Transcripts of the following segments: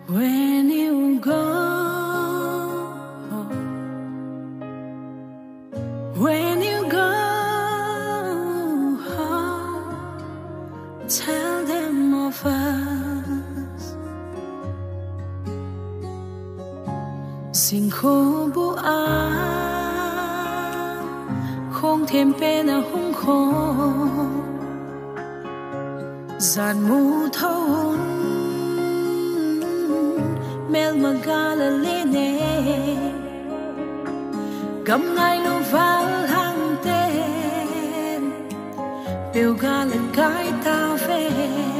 When you go, when you go home, tell them of us. Xin khô bu a, không thêm bên à hung khô, giàn mù thâu mel magala lene gam ngai lu val hang ten bêu gala gai ta ve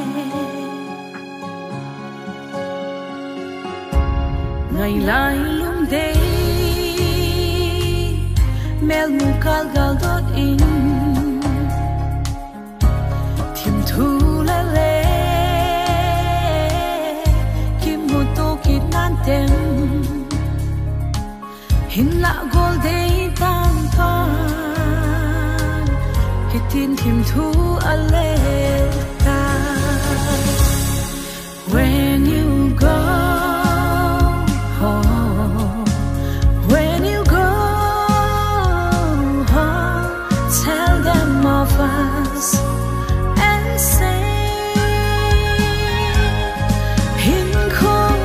ngày lai lung day mel mu kal gal dot in thim thu la le tem hin la gol day tan tan hitin him thu ale ta when you go home, when you go home, tell them of us and say hin khôn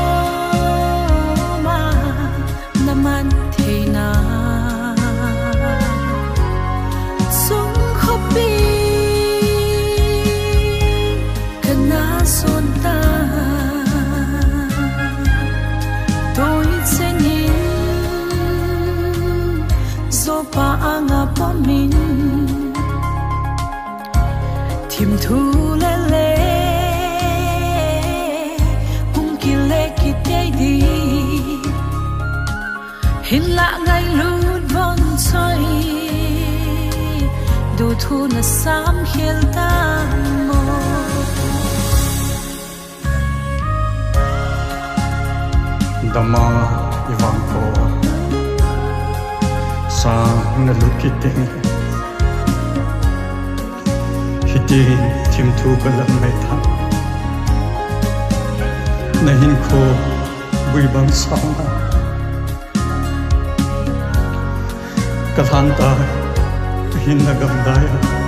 man thei na sung khopi kana son ta tôi sẽ nhìn zo pa anga po min thim thu le le hung ki le ki te di hin la ngay lút von soi du thu na sam hiel ta mo dama iwan ko sa na lut kiting hiti thim thu balam mai tha na hin ko bui bang sa Kalanta hin na gamdaya